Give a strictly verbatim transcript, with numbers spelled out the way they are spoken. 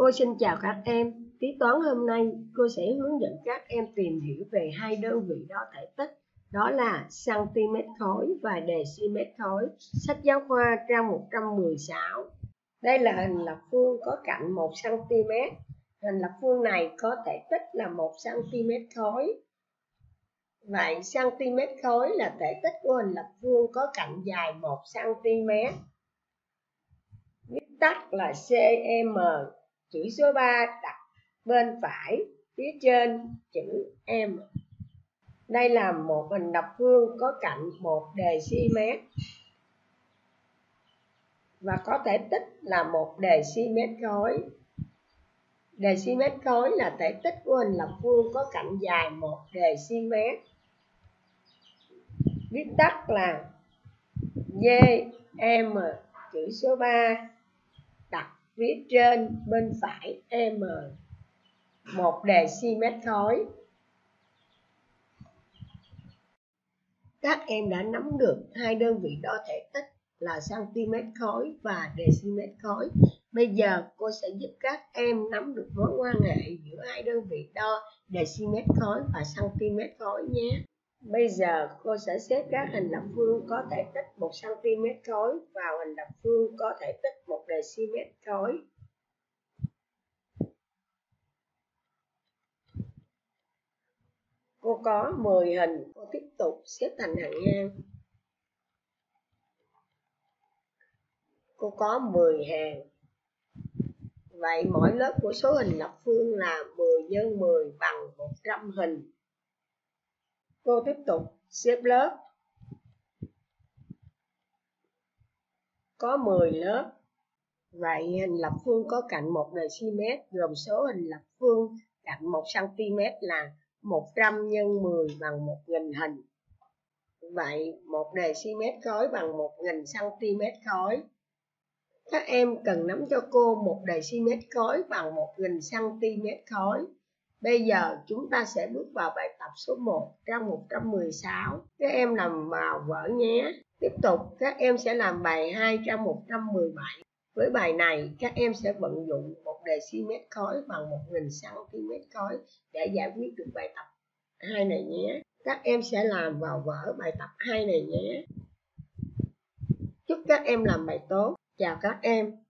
Cô xin chào các em. Tí toán hôm nay cô sẽ hướng dẫn các em tìm hiểu về hai đơn vị đo thể tích, đó là cm khối và dm khối. Sách giáo khoa trang một trăm mười sáu. Đây là hình lập phương có cạnh một xăng-ti mét. Hình lập phương này có thể tích là một xăng-ti mét khối. Vậy cm khối là thể tích của hình lập phương có cạnh dài một xăng-ti mét. Viết tắt là cm. Chữ số ba đặt bên phải, phía trên chữ M. Đây là một hình lập phương có cạnh một dm và có thể tích là một dm khối. Dm khối là thể tích của hình lập phương có cạnh dài một dm. Viết tắt là dm, chữ số ba đặt phía trên bên phải M, một dm khối. Các em đã nắm được hai đơn vị đo thể tích là cm khối và dm khối. Bây giờ cô sẽ giúp các em nắm được mối quan hệ giữa hai đơn vị đo dm khối và cm khối nhé. Bây giờ cô sẽ xếp các hình lập phương có thể tích một xăng-ti mét khối vào hình lập phương có thể tích một dm khối. Cô có mười hình, cô tiếp tục xếp thành hàng ngang. Cô có mười hàng. Vậy mỗi lớp của số hình lập phương là mười nhân mười bằng một trăm hình. Cô tiếp tục xếp lớp. Có mười lớp. Vậy hình lập phương có cạnh một dm gồm số hình lập phương cạnh một xăng-ti mét là một trăm nhân mười bằng một nghìn hình. Vậy một dm khối bằng một nghìn xăng-ti mét khối. Các em cần nắm cho cô một dm khối bằng một nghìn xăng-ti mét khối. Bây giờ chúng ta sẽ bước vào bài tập số một trang một trăm mười sáu. Các em làm vào vở nhé. Tiếp tục các em sẽ làm bài hai trang một trăm mười bảy. Với bài này các em sẽ vận dụng một dm khối bằng một nghìn xăng-ti mét khối để giải quyết được bài tập hai này nhé. Các em sẽ làm vào vở bài tập hai này nhé. Chúc các em làm bài tốt. Chào các em.